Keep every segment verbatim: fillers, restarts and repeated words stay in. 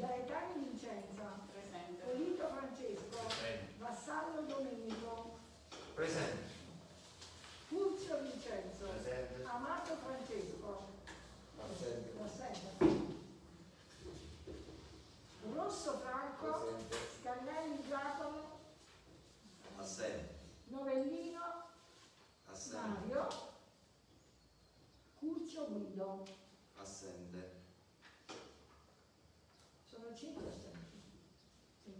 Gaetani Vincenza. Presente. Polito Francesco. Presente. Vassallo Domenico. Presente. Pulzio Vincenzo. Presente. Amato Francesco. Assente. Assente. Rosso Franco. Presente. Scannelli Giacomo. Assente. Novellino. Assente. Mario. Curcio Guido. Assente. Sono cinque assenti. Sì.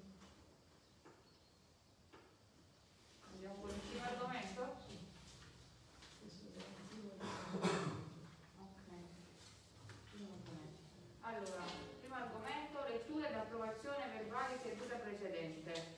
Andiamo con il primo argomento? Questo è il motivo Ok. Primo argomento. Allora, primo argomento, lettura ed approvazione verbali seduta precedente.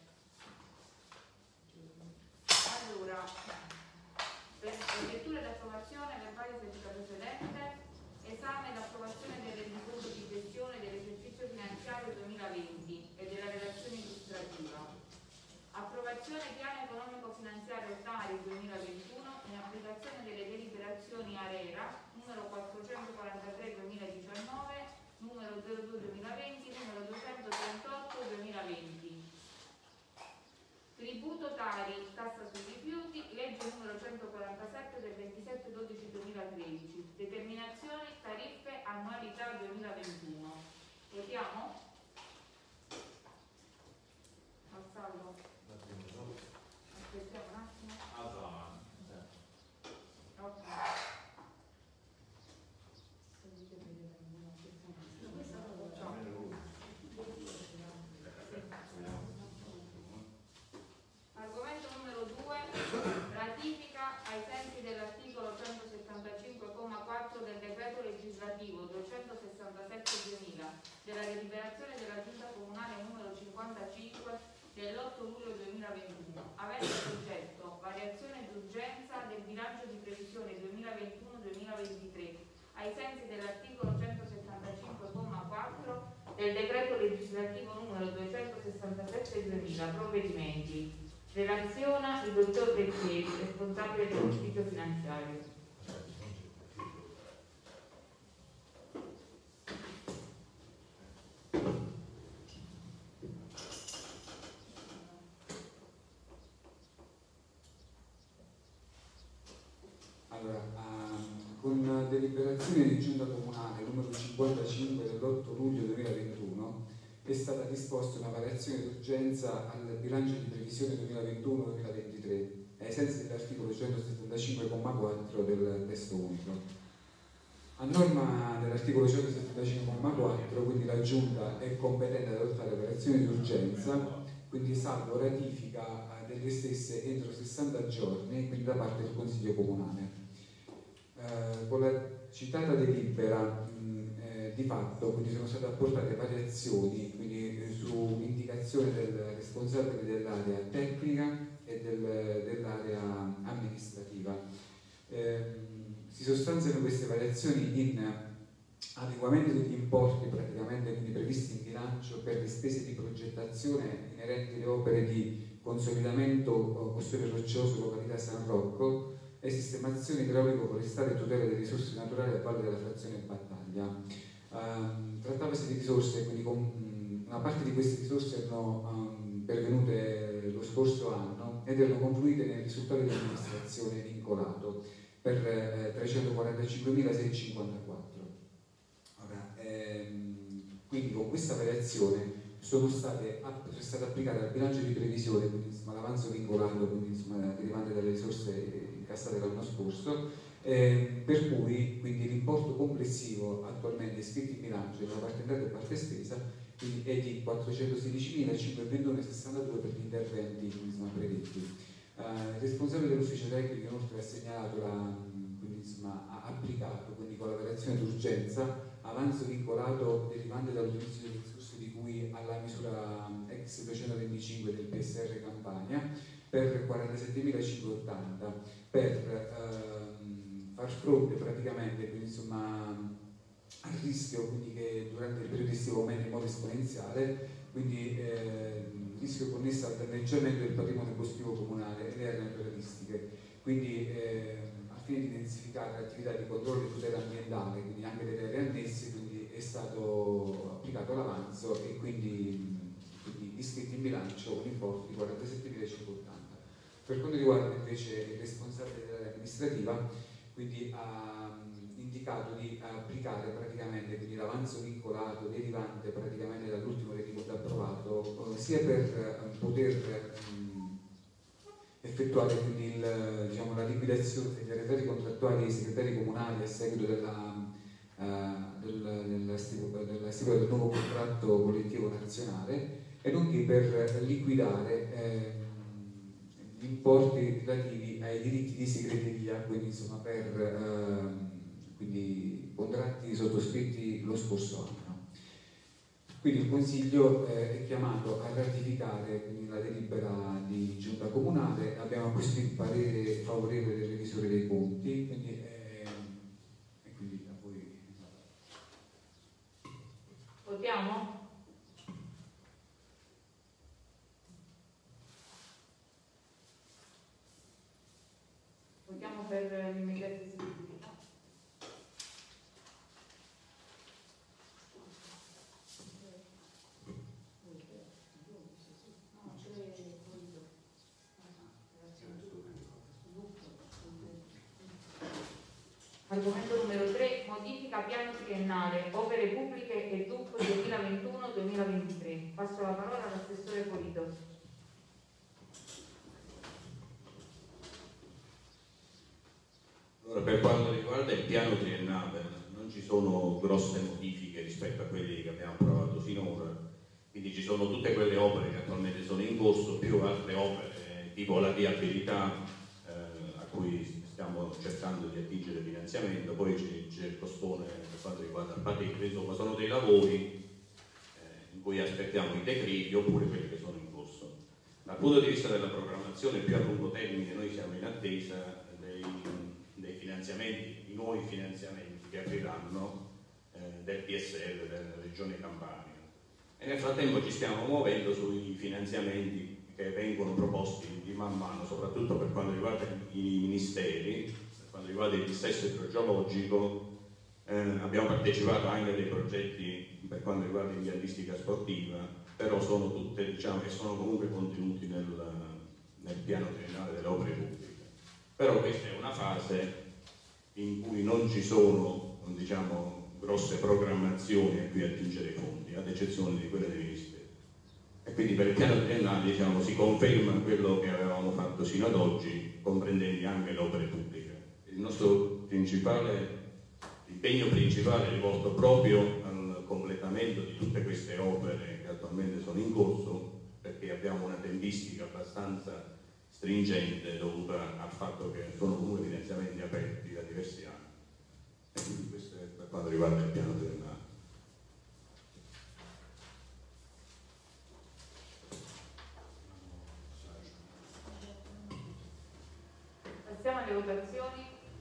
Allora, per lettura ed approvazione verbali seduta precedente, esame ed approvazione del rendiconto di gestione dell'esercizio finanziario duemilaventi e della relazione illustrativa. Approvazione piano economico-finanziario Tari duemilaventuno in applicazione delle deliberazioni ARERA numero quattrocentoquarantatré duemiladiciannove, numero zero due duemilaventi, numero duecentotrentotto duemilaventi. Tributo Tari, tassa sui rifiuti, legge numero centoquarantasette del ventisette dodici duemilatredici, determinazioni, tariffe, annualità duemilaventuno. Votiamo? Vassallo. Aspettiamo un attimo. Ok. Questa la facciamo. Argomento numero due, ratifica ai sensi dell'articolo centosettantacinque comma quattro del decreto legislativo duecentosessantasette duemila della deliberazione della Giunta Comunale numero cinquantacinque dell'otto luglio duemilaventuno, avente oggetto variazione d'urgenza del bilancio di previsione duemilaventuno duemilaventitré ai sensi dell'articolo centosettantacinque comma quattro del decreto legislativo numero duecentosessantasette duemila, provvedimenti. Relaziona il dottor Becchieri, responsabile dell'ufficio finanziario. Allora, uh, con deliberazione di Giunta Comunale numero cinquantacinque dell'otto luglio duemilaventuno è stata disposta una variazione d'urgenza al bilancio di previsione duemilaventuno duemilaventitré ai sensi dell'articolo centosettantacinque comma quattro del testo unico. A norma dell'articolo centosettantacinque comma quattro, quindi la Giunta è competente ad adottare variazioni d'urgenza, quindi salvo ratifica delle stesse entro sessanta giorni, quindi da parte del Consiglio Comunale. Eh, con la citata delibera mh, eh, di fatto quindi sono state apportate variazioni quindi, eh, su indicazione del responsabile dell'area tecnica e del, dell'area amministrativa. Eh, si sostanziano queste variazioni in adeguamento degli importi praticamente quindi previsti in bilancio per le spese di progettazione inerenti alle opere di consolidamento costiero roccioso località San Rocco e sistemazione idraulico-forestale e tutela delle risorse naturali a valle della frazione Battaglia. Um, trattavasi di risorse, quindi con, um, una parte di queste risorse erano um, pervenute lo scorso anno ed erano confluite nel risultato di amministrazione vincolato per eh, trecentoquarantacinquemilaseicentocinquantaquattro. Ora, ehm, quindi con questa variazione sono state, è stata applicata al bilancio di previsione, quindi l'avanzo vincolato, quindi insomma, derivante dalle risorse incassate l'anno scorso, eh, per cui quindi l'importo complessivo attualmente iscritto in bilancio da parte entrata e parte spesa quindi è di quattrocentosedicimilacinquecentoventuno virgola sessantadue per gli interventi insomma, predetti. Uh, il responsabile dell'ufficio tecnico inoltre ha segnalato la, quindi, insomma, ha applicato quindi con la variazione d'urgenza avanzo vincolato derivante dall'utilizzo delle risorse di cui alla misura ex duecentoventicinque del P S R Campania per quarantasettemilacinquecentottanta per ehm, far fronte praticamente quindi, insomma, al rischio quindi, che durante il periodo estivo aumenta in modo esponenziale, quindi eh, rischio connesso al danneggiamento del patrimonio positivo comunale e le aree naturalistiche. Quindi eh, al fine di intensificare l'attività di controllo e tutela ambientale, quindi anche delle aree annesse, quindi è stato applicato l'avanzo e bilancio un importo di quarantasettemilacinquecentottanta. Per quanto riguarda invece il responsabile dell'area amministrativa, quindi ha indicato di applicare praticamente quindi l'avanzo vincolato derivante praticamente dall'ultimo rendiconto approvato, eh, sia per eh, poter mh, effettuare quindi il, diciamo, la liquidazione degli arretrati contrattuali dei segretari comunali a seguito della, uh, del, della stipula del, del nuovo contratto collettivo nazionale, e nonché per liquidare eh, gli importi relativi ai diritti di segreteria, quindi insomma per eh, quindi contratti sottoscritti lo scorso anno. Quindi il Consiglio eh, è chiamato a ratificare quindi, la delibera di Giunta Comunale. Abbiamo questo il parere favorevole del revisore dei conti, quindi, eh, e quindi a voi. Votiamo? Votiamo per l'immediata esecutività. Argomento numero tre, modifica piano triennale, opere pubbliche e D U P duemilaventuno duemilaventitré. Passo la parola all'assessore Polito. Allora, per quanto riguarda il piano triennale, non ci sono grosse modifiche rispetto a quelli che abbiamo approvato finora, quindi ci sono tutte quelle opere che attualmente sono in corso, più altre opere tipo la viabilità eh, a cui stiamo cercando di attingere finanziamento, poi c'è il costone per quanto riguarda il patente, insomma sono dei lavori eh, in cui aspettiamo i decreti oppure quelli che sono in corso. Dal punto di vista della programmazione più a lungo termine noi siamo in attesa dei, dei finanziamenti, i nuovi finanziamenti che arriveranno eh, del P S L della Regione Campania, e nel frattempo ci stiamo muovendo sui finanziamenti che vengono proposti di man mano, soprattutto per quanto riguarda i ministeri, per quanto riguarda il dissesto idrogeologico. Eh, abbiamo partecipato anche a dei progetti per quanto riguarda l'impiantistica sportiva, però sono tutte, diciamo, che sono comunque contenuti nel, nel piano triennale delle opere pubbliche. Però questa è una fase in cui non ci sono, diciamo, grosse programmazioni a cui attingere i fondi, ad eccezione di quelle dei ministeri. E quindi per il piano triennale, diciamo, si conferma quello che avevamo fatto sino ad oggi, comprendendo anche le opere pubbliche. Il nostro principale l'impegno principale è rivolto proprio al completamento di tutte queste opere che attualmente sono in corso, perché abbiamo una tempistica abbastanza stringente dovuta al fatto che sono comunque finanziamenti aperti da diversi anni. E quindi questo è per quanto riguarda il piano triennale. Passiamo alle votazioni.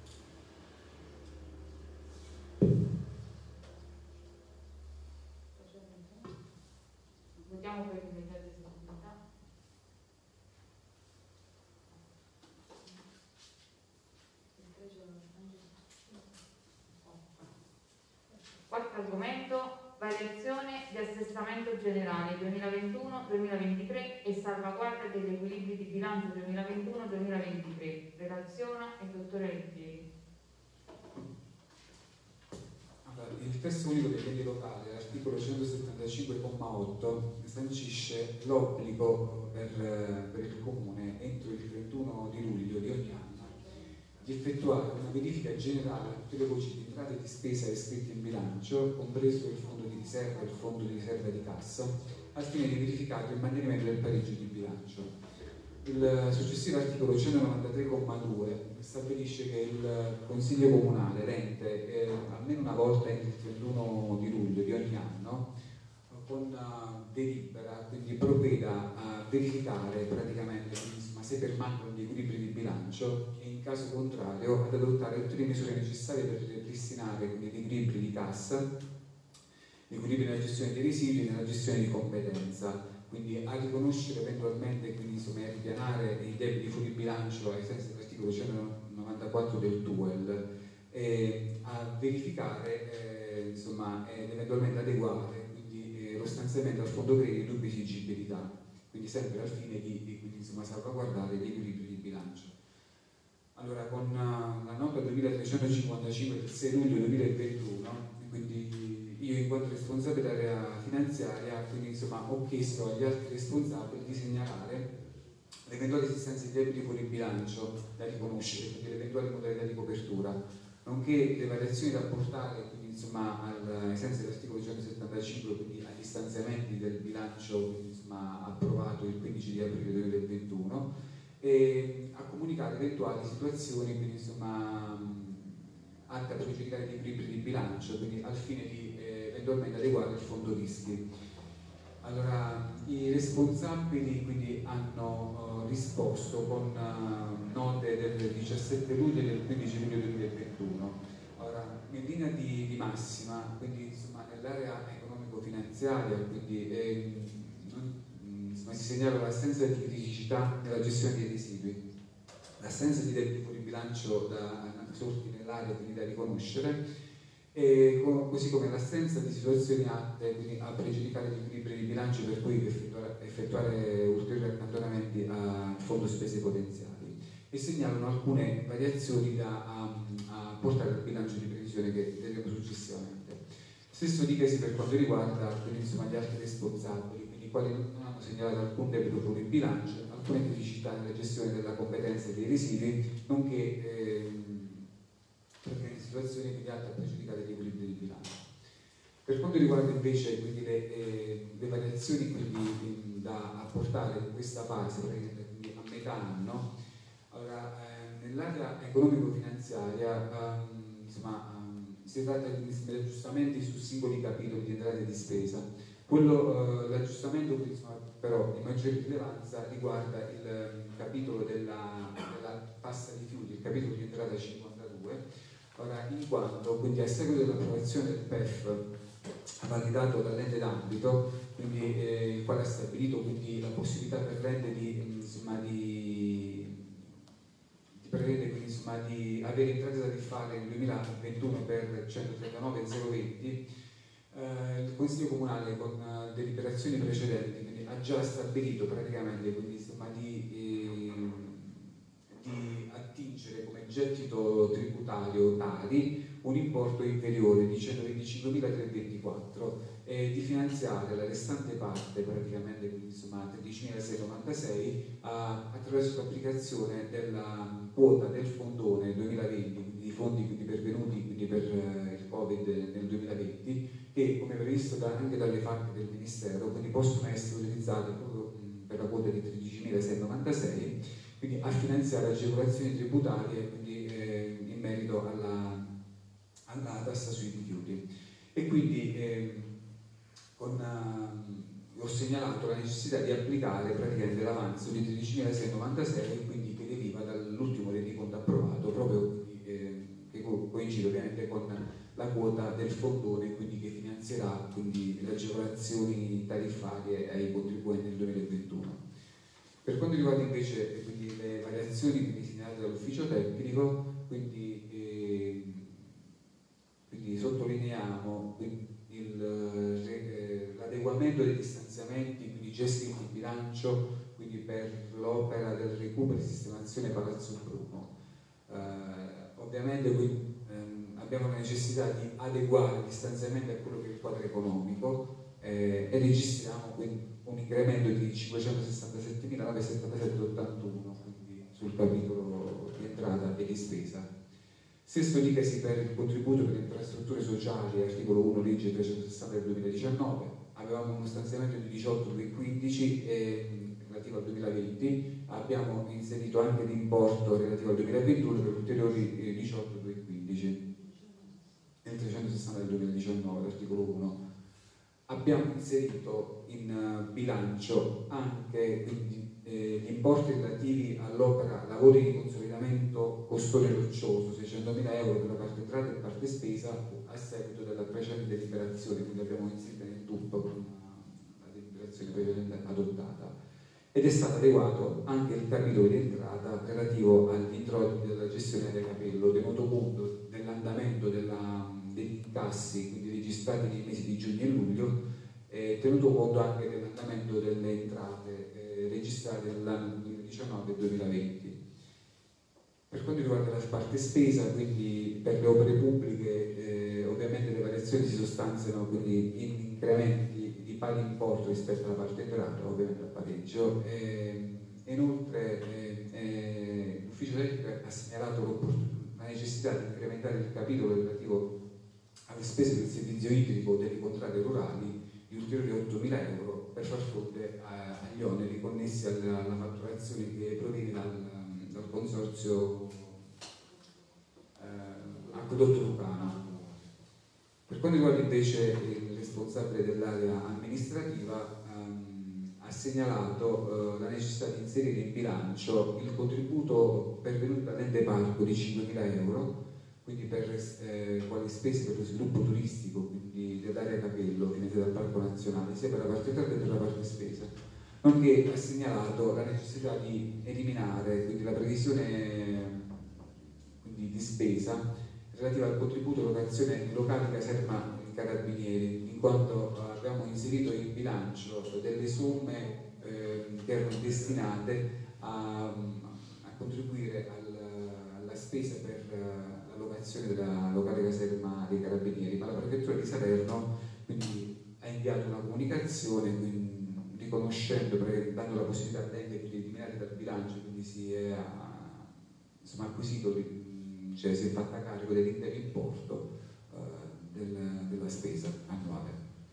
Votiamo per l'immediata esecutività. Quarto argomento, variazione di assestamento generale duemilaventuno duemilaventitré e salvaguardia degli equilibri di bilancio duemilaventuno duemilaventitré. Relaziona il dottore Alfieri. Il testo unico degli enti locali, l'articolo centosettantacinque comma otto, sancisce l'obbligo per, per il Comune entro il trentuno di luglio di ogni anno di effettuare una verifica generale a tutte le voci di entrata e di spesa iscritte in bilancio, compreso il fondo di riserva e il fondo di riserva di cassa, al fine di verificare il mantenimento del pareggio di bilancio. Il successivo articolo centonovantatré comma due stabilisce che il Consiglio Comunale, l'ente, eh, almeno una volta entro il trentuno di luglio di ogni anno, con uh, delibera, quindi provveda a verificare praticamente insomma, se permangono gli equilibri di bilancio e in caso contrario ad adottare tutte le misure necessarie per ripristinare quindi, gli equilibri di cassa, gli equilibri nella gestione dei residui e nella gestione di competenza, quindi a riconoscere eventualmente, quindi insomma a ripianare i debiti fuori bilancio ai sensi dell'articolo centonovantaquattro del T U E L e a verificare eh, insomma ed eventualmente adeguare quindi, eh, lo stanziamento al fondo credito di dubbi esigibilità. quindi sempre al fine di, di quindi, insomma, salvaguardare l'equilibrio di bilancio. Allora, con uh, la nota duemilatrecentocinquantacinque del sei luglio duemilaventuno, quindi io in quanto responsabile dell'area finanziaria, quindi insomma ho chiesto agli altri responsabili di segnalare l'eventuale esistenza di debiti fuori bilancio da riconoscere, quindi le eventuali modalità di copertura, nonché le variazioni da apportare, quindi insomma al, ai sensi dell'articolo centosettantacinque, quindi agli stanziamenti del bilancio, quindi, insomma, approvato il quindici di aprile duemilaventuno, e a comunicare eventuali situazioni, quindi insomma atte a pregiudicare gli equilibri di bilancio, quindi al fine di eh, eventualmente adeguare il fondo rischi. Allora, i responsabili quindi hanno uh, risposto con uh, note del diciassette luglio e del quindici luglio duemilaventuno. Allora, in linea di, di massima, quindi insomma nell'area economico-finanziaria, quindi eh, non, insomma, si segnala l'assenza di criticità nella gestione dei residui, l'assenza di debiti fuori bilancio da sorti nell'area, quindi da riconoscere, e co così come l'assenza di situazioni atte quindi a pregiudicare gli equilibri di bilancio per poi effettuare, effettuare ulteriori accantonamenti al fondo spese potenziali, e segnalano alcune variazioni da a, a portare al bilancio di previsione che vedremo successivamente. Stesso dicasi per quanto riguarda quindi, insomma, gli altri responsabili, quindi i quali non hanno segnalato alcun debito fuori bilancio, alcune criticità nella gestione della competenza dei residui, nonché eh, in situazioni quindi atte a pregiudicare gli equilibri di bilancio. Per quanto riguarda invece quindi, le, eh, le variazioni quindi, da apportare in questa fase, quindi a metà anno, allora, eh, nell'area economico-finanziaria ehm, insomma, ehm, si tratta di aggiustamenti su singoli capitoli di entrata e di spesa. Quello, eh, l'aggiustamento però di maggiore rilevanza riguarda il eh, capitolo della, della pasta di fiuti, il capitolo di entrata cinquantadue. Ora, in quanto quindi a seguito dell'approvazione del P E F validato dall'ente d'ambito, quindi eh, il quale ha stabilito quindi la possibilità per l'ente di, insomma, di, di prevede quindi insomma di avere entrate tariffarie nel duemilaventuno per centotrentanove virgola zero venti, eh, il Consiglio Comunale con uh, deliberazioni precedenti quindi, ha già stabilito praticamente quindi insomma di eh, di attingere come gettito tributario tali un importo inferiore di centoventicinquemilatrecentoventiquattro e di finanziare la restante parte, praticamente quindi insomma tredicimilaseicentonovantasei, attraverso l'applicazione della quota del fondone duemilaventi, quindi di fondi quindi pervenuti quindi per eh, il Covid nel duemilaventi, che come previsto da, anche dalle F A Q del Ministero, quindi possono essere utilizzati proprio mh, per la quota di tredicimilaseicentonovantasei, quindi a finanziare agevolazioni tributarie quindi, eh, in merito alla, alla tassa sui rifiuti. E quindi eh, con, uh, ho segnalato la necessità di applicare praticamente l'avanzo di tredicimilaseicentonovantasei, quindi che deriva dall'ultimo rendiconto approvato, proprio quindi, eh, che coincide ovviamente con la quota del fondone, quindi che finanzierà quindi, le agevolazioni tariffarie ai contribuenti nel duemilaventuno. Per quanto riguarda invece quindi, le variazioni quindi, segnalate dall'ufficio tecnico, quindi, eh, quindi sottolineiamo eh, l'adeguamento degli stanziamenti quindi gestiti in bilancio quindi per l'opera del recupero e sistemazione Palazzo Bruno. Eh, ovviamente quindi, ehm, abbiamo la necessità di adeguare gli stanziamenti a quello che è il quadro economico eh, e registriamo quindi un incremento di cinquecentosessantasettemilanovecentosettantasette virgola ottantuno, quindi sul capitolo di entrata e di spesa. Stesso dicasi per il contributo per le infrastrutture sociali, articolo uno legge trecentosessanta del duemiladiciannove, avevamo uno stanziamento di diciotto virgola quindici e relativo al duemilaventi, abbiamo inserito anche l'importo relativo al duemilaventuno per ulteriori diciotto virgola quindici nel trecentosessanta del duemiladiciannove, l'articolo uno. Abbiamo inserito in bilancio anche quindi, eh, gli importi relativi all'opera lavori di consolidamento Costone Roccioso, seicentomila euro per la parte entrata e parte spesa a seguito della precedente deliberazione, quindi abbiamo inserito nel tutto con la deliberazione precedente adottata, ed è stato adeguato anche il capitolo di entrata relativo agli introiti della gestione del capello, tenuto conto dell'andamento della degli incassi quindi registrati nei mesi di giugno e luglio eh, tenuto conto anche dell'andamento delle entrate eh, registrate nell'anno duemiladiciannove e duemilaventi. Per quanto riguarda la parte spesa, quindi per le opere pubbliche, eh, ovviamente le variazioni si sostanziano quindi in incrementi di pari importo rispetto alla parte entrata, ovviamente al pareggio. Eh, inoltre eh, eh, l'ufficio tecnico ha segnalato la necessità di incrementare il capitolo relativo alle spese del servizio idrico delle contrade rurali di ulteriori ottomila euro per far fronte a, agli oneri connessi alla, alla fatturazione che proviene dal dal consorzio eh, Acquedotto Lucano. Per quanto riguarda invece il responsabile dell'area amministrativa, ehm, ha segnalato eh, la necessità di inserire in bilancio il contributo pervenuto dall'ente parco di cinquemila euro, quindi per eh, quali spese per lo sviluppo turistico, quindi dell'area Capello finanziata dal Parco Nazionale, sia per la parte entrata che per la parte spesa. Nonché ha segnalato la necessità di eliminare quindi la previsione quindi, di spesa relativa al contributo locazione locali caserma carabinieri, in quanto abbiamo inserito in bilancio delle somme eh, che erano destinate a, a contribuire al, alla spesa per la locazione della locale caserma dei carabinieri, ma la prefettura di Salerno quindi ha inviato una comunicazione quindi, riconoscendo, dando la possibilità all'ente di eliminare dal bilancio, quindi si è insomma, acquisito, cioè si è fatta carico dell'intero importo uh, del, della spesa annuale.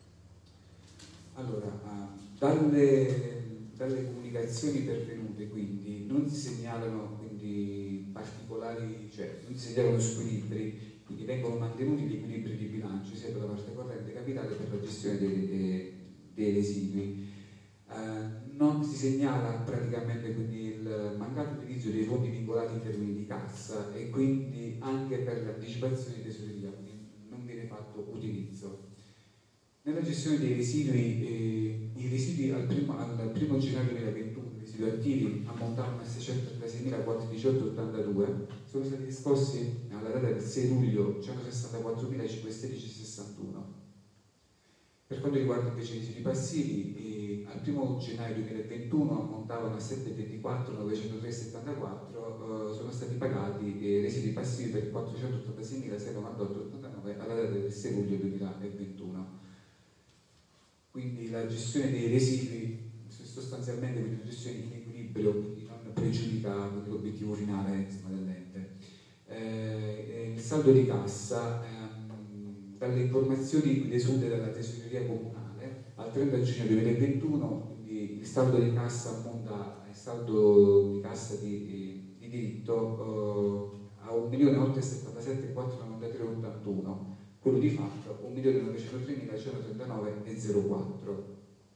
Allora, uh, dalle, dalle comunicazioni pervenute quindi non si segnalano quindi particolari, cioè non si segnalano squilibri, quindi vengono mantenuti gli equilibri di bilancio sia per la parte corrente capitale che per la gestione dei, dei, dei residui. Uh, non si segnala praticamente quindi il mancato utilizzo dei fondi vincolati in termini di cassa e quindi anche per l'anticipazione di tesoreria, quindi non viene fatto utilizzo. Nella gestione dei residui, eh, i residui al primo, al primo gennaio duemilaventuno, i residui attivi ammontavano a seicentotrentaseimilaquattrocentotto ottantadue, sono stati riscossi alla data del sei luglio centosessantaquattromilacinquecentosedici sessantuno. Per quanto riguarda invece i residui passivi, eh, al primo gennaio duemilaventuno ammontavano a settecentoventiquattromilanovecentotrecentotre virgola settantaquattro, eh, sono stati pagati eh, residui passivi per quattrocentottantaseiemilaseicentovantaotto virgola ottantanove alla data del sei luglio duemilaventuno. Quindi la gestione dei residui sostanzialmente quindi una gestione in equilibrio, quindi non pregiudica l'obiettivo finale dell'ente. Eh, il saldo di cassa, ehm, dalle informazioni desute dalla tesoreria comunale al trenta giugno duemilaventuno, quindi il saldo di cassa ammonta al saldo di cassa di, di diritto eh, a un milione ottocentosettantasette mila quattrocentonovantatré virgola ottantuno, quello di fatto un milione novecentotremilacentotrentanovue virgola zero quattro.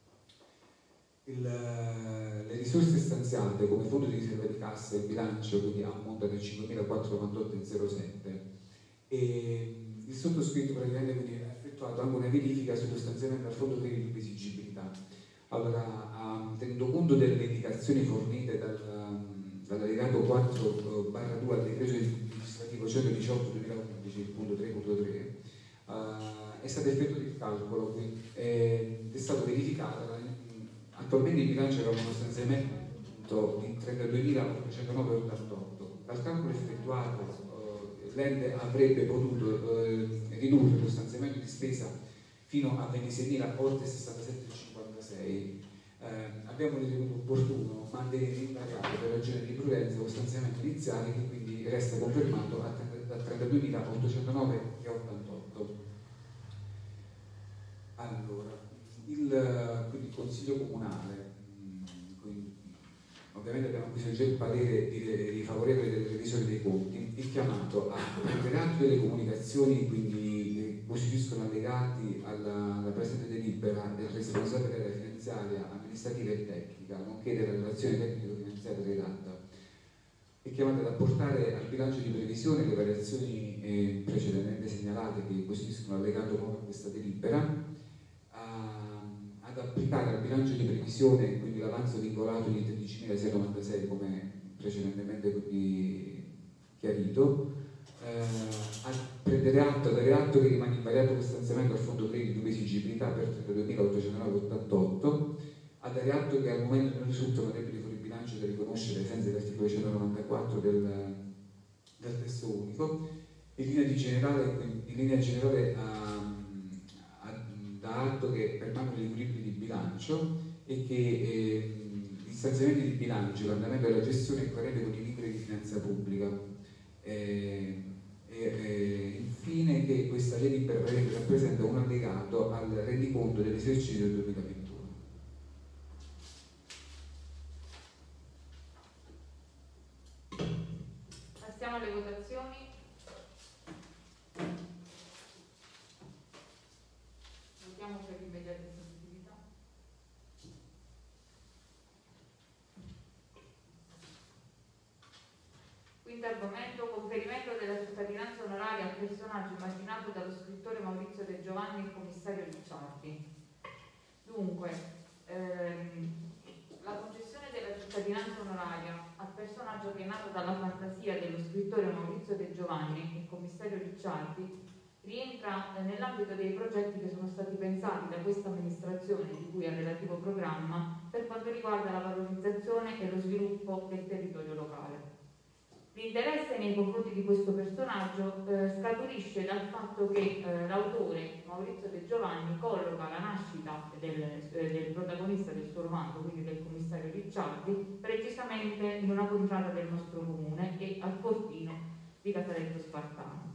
Il, le risorse stanziate come fondo di riserva di cassa e bilancio quindi ammontano a cinquemilaquattrocentonovantotto virgola zero sette e il sottoscritto praticamente quindi ha effettuato anche una verifica sullo stanziamento al fondo credito di esigibilità. Allora, tenendo conto delle indicazioni fornite dal, dall'allegato quattro barra due al decreto legislativo centodiciotto duemilaundici punto tre punto tre, uh, è stato effettuato il calcolo, quindi è, è stato verificato. Attualmente in bilancio aveva uno stanziamento di trentaduemilaottocentonove virgola ottantotto. Dal calcolo effettuato eh, l'ente avrebbe potuto eh, ridurre lo stanziamento di spesa fino a ventiseiemilaottocentosessantasette virgola cinquantasei. Eh, abbiamo ritenuto opportuno mantenere invariato per ragione di prudenza lo stanziamento iniziale, che quindi resta confermato a trentaduemilaottocentonove virgola ottantotto. Allora, il, quindi il Consiglio Comunale, quindi, ovviamente abbiamo bisogno del parere di, di favorevole delle revisioni dei conti, è chiamato a prendere atto delle comunicazioni quindi che costituiscono allegati alla, alla presente delibera del responsabile della finanziaria amministrativa e tecnica, nonché della relazione tecnico-finanziaria redatta. È chiamato ad apportare al bilancio di previsione le variazioni eh, precedentemente segnalate che costituiscono allegato nuovo a questa delibera, ad applicare al bilancio di previsione quindi l'avanzo vincolato di tredicimilaseicentonovantasei come precedentemente quindi chiarito, eh, a prendere atto, dare atto che rimane invariato lo stanziamento al fondo credito di esigibilità per trentaduemilaottocentottantotto, a dare atto che al momento non risultano debiti fuori bilancio da riconoscere ai sensi dell'articolo centonovantaquattro del, del testo unico. In linea, di generale, in linea generale a, a, da atto che permangono gli equilibri di bilancio e che eh, gli stanziamenti di bilancio, l'andamento della gestione è coerente con i libri di finanza pubblica. Eh, e, e infine che questa delibera rappresenta un allegato al rendiconto dell'esercizio del duemilaventuno. Passiamo alle votazioni. Votiamo per immediata esecutività. Quinto argomento: conferimento della cittadinanza onoraria al personaggio immaginato dallo scrittore Maurizio De Giovanni, il commissario Ricciardi. Dunque, ehm, la concessione della cittadinanza onoraria al personaggio che è nato dalla fantasia dello scrittore Maurizio De Giovanni, il commissario Ricciardi, rientra nell'ambito dei progetti che sono stati pensati da questa amministrazione, di cui al relativo programma, per quanto riguarda la valorizzazione e lo sviluppo del territorio locale. L'interesse nei confronti di questo personaggio eh, scaturisce dal fatto che eh, l'autore Maurizio De Giovanni colloca la nascita del, eh, del protagonista del suo romanzo, quindi del commissario Ricciardi, precisamente in una contrada del nostro comune e al Fortino di Casaletto Spartano.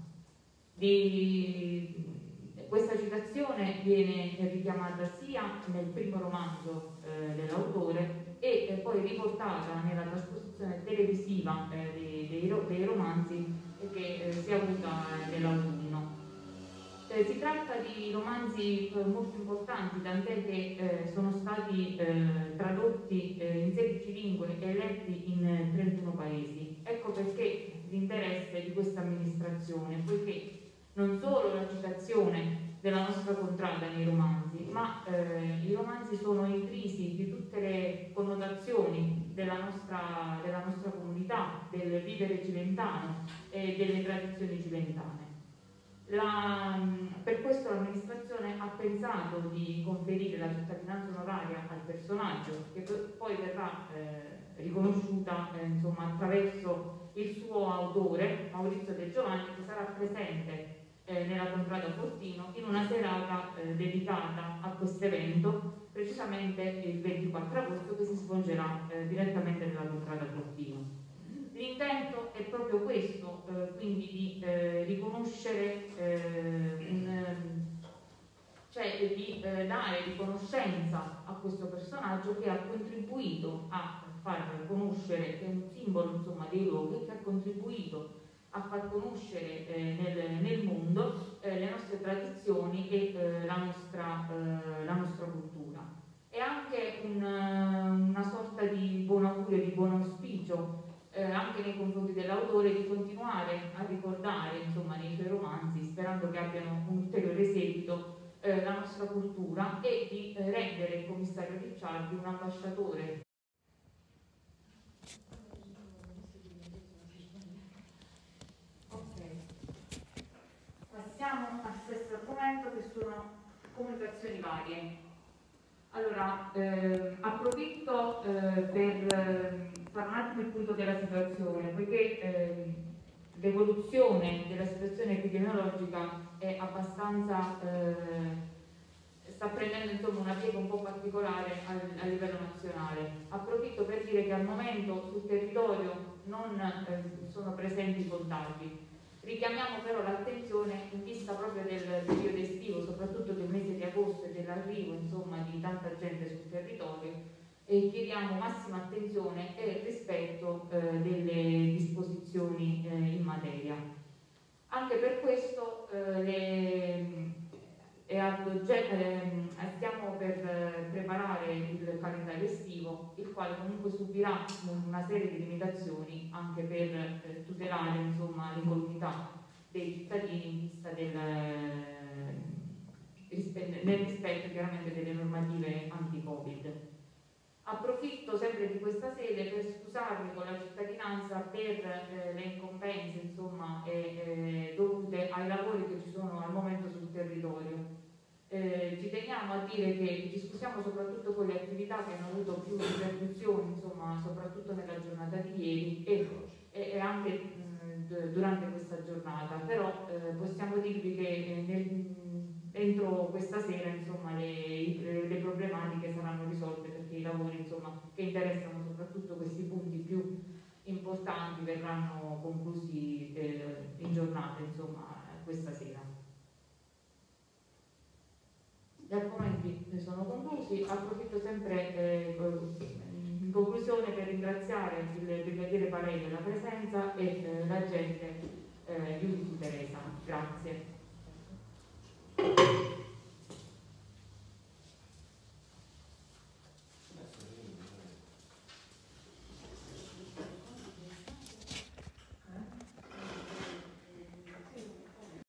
Di... Questa citazione viene richiamata sia nel primo romanzo eh, dell'autore e eh, poi riportata nella trasposizione televisiva eh, dei, dei, dei romanzi che eh, si è avuta nell'autunno. Eh, si tratta di romanzi eh, molto importanti, tant'è che eh, sono stati eh, tradotti eh, in sedici lingue e letti in eh, trentuno paesi. Ecco perché l'interesse di questa amministrazione, poiché non solo la citazione della nostra contrada nei romanzi, ma eh, i romanzi sono intrisi di tutte le connotazioni della nostra, della nostra comunità, del vivere cilentano e delle tradizioni cilentane. La, per questo l'amministrazione ha pensato di conferire la cittadinanza onoraria al personaggio, che poi verrà eh, riconosciuta eh, insomma, attraverso il suo autore, Maurizio De Giovanni, che sarà presente eh, nella contrada Fortino in una serata eh, dedicata a questo evento, precisamente il ventiquattro agosto, che si svolgerà eh, direttamente nella contrada Fortino. L'intento è proprio questo, eh, quindi di eh, riconoscere, eh, un, cioè di eh, dare riconoscenza a questo personaggio che ha contribuito a far conoscere, che è un simbolo insomma dei luoghi, che ha contribuito a far conoscere eh, nel, nel mondo eh, le nostre tradizioni e eh, la, nostra, eh, la nostra cultura. È anche un, una sorta di buon augurio, di buon auspicio Eh, anche nei confronti dell'autore, di continuare a ricordare insomma nei suoi romanzi, sperando che abbiano un ulteriore seguito, eh, la nostra cultura e di eh, rendere il commissario Ricciardi un ambasciatore. Ok, passiamo al sesto argomento, che sono comunicazioni varie. Allora, eh, approfitto eh, per eh, fare un attimo il punto della situazione, poiché eh, l'evoluzione della situazione epidemiologica è abbastanza, eh, sta prendendo insomma una piega un po' particolare a, a livello nazionale. Approfitto per dire che al momento sul territorio non eh, sono presenti contagi. Richiamiamo però l'attenzione in vista proprio del periodo estivo, soprattutto del mese di agosto e dell'arrivo insomma di tanta gente sul territorio, e chiediamo massima attenzione e rispetto eh, delle disposizioni eh, in materia. Anche per questo eh, le, è ad oggetto, eh, stiamo per eh, preparare il calendario estivo, il quale comunque subirà una serie di limitazioni anche per eh, tutelare insomma, l'incolumità dei cittadini in vista del, eh, nel rispetto chiaramente delle normative anti-Covid. Approfitto approfitto sempre di questa sede per scusarmi con la cittadinanza per eh, le incombenze insomma, eh, eh, dovute ai lavori che ci sono al momento sul territorio. Eh, ci teniamo a dire che ci scusiamo soprattutto con le attività che hanno avuto più ripercussioni, insomma, soprattutto nella giornata di ieri e, e, e anche mh, durante questa giornata, però eh, possiamo dirvi che eh, nel, entro questa sera insomma, le, le, le problematiche saranno risolte, perché i lavori insomma, che interessano soprattutto questi punti più importanti verranno conclusi eh, in giornata insomma, questa sera. Gli argomenti sono conclusi, approfitto sempre eh, in conclusione per ringraziare il brigadiere Palei della presenza e eh, l'agente eh, Giudice Teresa. Grazie.